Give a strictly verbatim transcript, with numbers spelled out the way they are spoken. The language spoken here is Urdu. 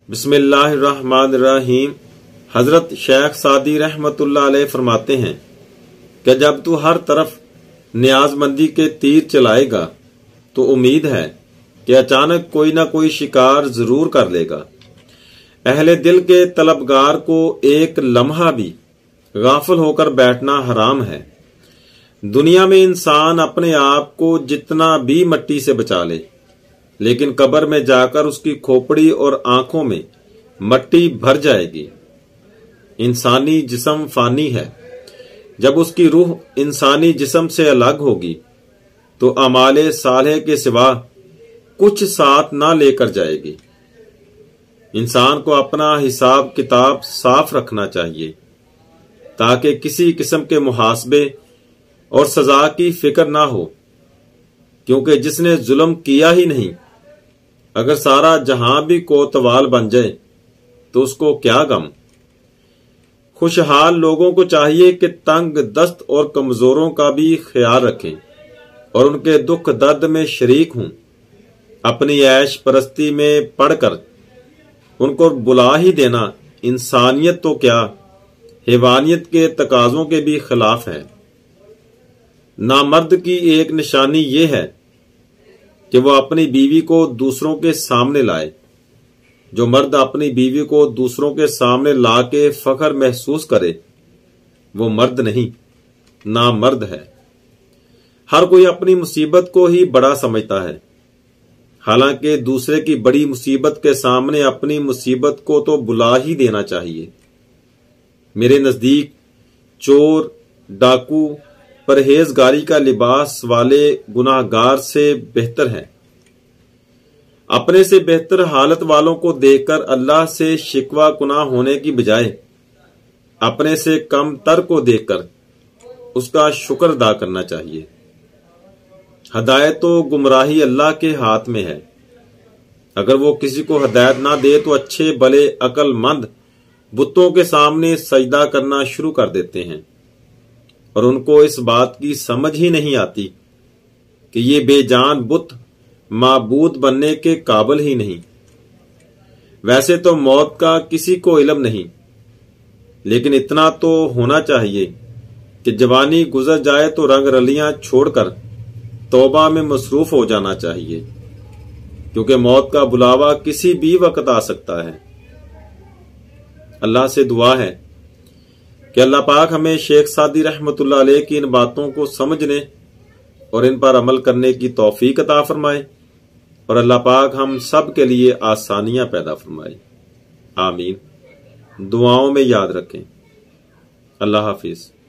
بسم اللہ الرحمن الرحیم۔ حضرت شیخ سعدی رحمت اللہ علیہ فرماتے ہیں کہ جب تو ہر طرف نیاز مندی کے تیر چلائے گا تو امید ہے کہ اچانک کوئی نہ کوئی شکار ضرور کر لے گا۔ اہل دل کے طلبگار کو ایک لمحہ بھی غافل ہو کر بیٹھنا حرام ہے۔ دنیا میں انسان اپنے آپ کو جتنا بھی مٹی سے بچا لے، لیکن قبر میں جا کر اس کی کھوپڑی اور آنکھوں میں مٹی بھر جائے گی۔ انسانی جسم فانی ہے۔ جب اس کی روح انسانی جسم سے الگ ہوگی تو اعمال صالح کے سوا کچھ ساتھ نہ لے کر جائے گی۔ انسان کو اپنا حساب کتاب صاف رکھنا چاہیے تاکہ کسی قسم کے محاسبے اور سزا کی فکر نہ ہو، کیونکہ جس نے ظلم کیا ہی نہیں، اگر سارا جہاں بھی کوتوال بن جائے تو اس کو کیا غم۔ خوشحال لوگوں کو چاہیے کہ تنگ دست اور کمزوروں کا بھی خیال رکھیں اور ان کے دکھ درد میں شریک ہوں۔ اپنی عیش پرستی میں پڑ کر ان کو بلا ہی دینا انسانیت تو کیا، حیوانیت کے تقاضوں کے بھی خلاف ہے۔ نامرد کی ایک نشانی یہ ہے کہ وہ اپنی بیوی کو دوسروں کے سامنے لائے۔ جو مرد اپنی بیوی کو دوسروں کے سامنے لا کے فخر محسوس کرے وہ مرد نہیں، نامرد ہے۔ ہر کوئی اپنی مصیبت کو ہی بڑا سمجھتا ہے، حالانکہ دوسرے کی بڑی مصیبت کے سامنے اپنی مصیبت کو تو بلا ہی دینا چاہیے۔ میرے نزدیک چور، ڈاکو، پرہیزگاری کا لباس والے گناہ گار سے بہتر ہے۔ اپنے سے بہتر حالت والوں کو دیکھ کر اللہ سے شکوہ گناہ ہونے کی بجائے اپنے سے کم تر کو دیکھ کر اس کا شکر ادا کرنا چاہیے۔ ہدایت و گمراہی اللہ کے ہاتھ میں ہے۔ اگر وہ کسی کو ہدایت نہ دے تو اچھے بھلے عقل مند بتوں کے سامنے سجدہ کرنا شروع کر دیتے ہیں، اور ان کو اس بات کی سمجھ ہی نہیں آتی کہ یہ بے جان بت معبود بننے کے قابل ہی نہیں۔ ویسے تو موت کا کسی کو علم نہیں، لیکن اتنا تو ہونا چاہیے کہ جوانی گزر جائے تو رنگ رلیاں چھوڑ کر توبہ میں مصروف ہو جانا چاہیے، کیونکہ موت کا بلاوا کسی بھی وقت آ سکتا ہے۔ اللہ سے دعا ہے کہ اللہ پاک ہمیں شیخ سعدی رحمت اللہ علیہ کی ان باتوں کو سمجھنے اور ان پر عمل کرنے کی توفیق عطا فرمائے، اور اللہ پاک ہم سب کے لیے آسانیاں پیدا فرمائے۔ آمین۔ دعاؤں میں یاد رکھیں۔ اللہ حافظ۔